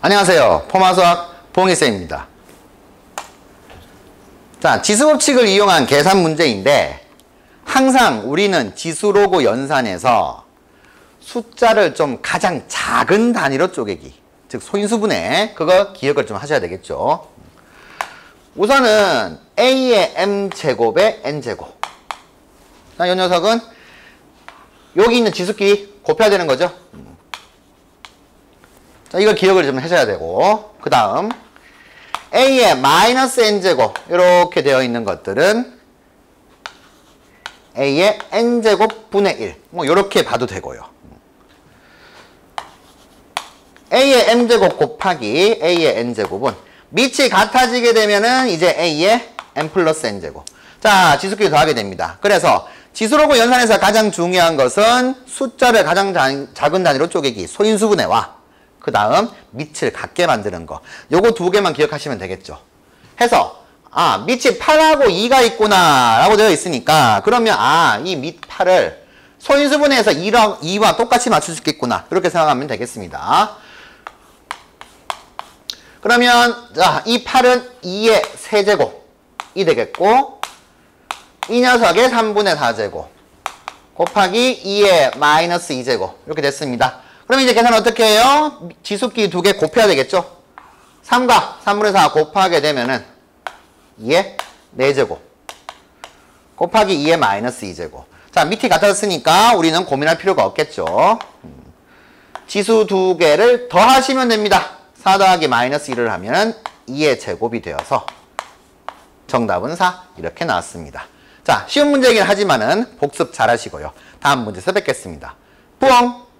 안녕하세요. 포마수학 봉희쌤입니다. 자, 지수법칙을 이용한 계산 문제인데 항상 우리는 지수로고 연산에서 숫자를 좀 가장 작은 단위로 쪼개기, 즉 소인수분해, 그거 기억을 좀 하셔야 되겠죠. 우선은 a의 m제곱에 n제곱. 자, 이 녀석은 여기 있는 지수끼리 곱해야 되는 거죠. 자, 이걸 기억을 좀 하셔야 되고, 그 다음 a의 마이너스 n제곱 이렇게 되어 있는 것들은 a의 n제곱 분의 1 뭐 이렇게 봐도 되고요. a의 m제곱 곱하기 a의 n제곱은 밑이 같아지게 되면은 이제 a의 n 플러스 n제곱. 자, 지수끼리 더하게 됩니다. 그래서 지수로고 연산에서 가장 중요한 것은 숫자를 가장 작은 단위로 쪼개기, 소인수분해와 그 다음 밑을 같게 만드는 거. 요거 두 개만 기억하시면 되겠죠. 해서 밑이 8하고 2가 있구나 라고 되어 있으니까 그러면 이 밑 8을 소인수분해해서 2와 똑같이 맞출 수 있겠구나 이렇게 생각하면 되겠습니다. 그러면 자, 이 8은 2의 세제곱이 되겠고 이 녀석의 3분의 4제곱 곱하기 2의 마이너스 2제곱 이렇게 됐습니다. 그럼 이제 계산 어떻게 해요? 지수끼리 두 개 곱해야 되겠죠? 3과 3분의 4 곱하게 되면은 2의 4제곱 곱하기 2의 마이너스 2제곱. 자, 밑이 같았으니까 우리는 고민할 필요가 없겠죠. 지수 두 개를 더하시면 됩니다. 4 더하기 마이너스 1을 하면 2의 제곱이 되어서 정답은 4 이렇게 나왔습니다. 자, 쉬운 문제이긴 하지만은 복습 잘 하시고요. 다음 문제에서 뵙겠습니다. 뿌엉!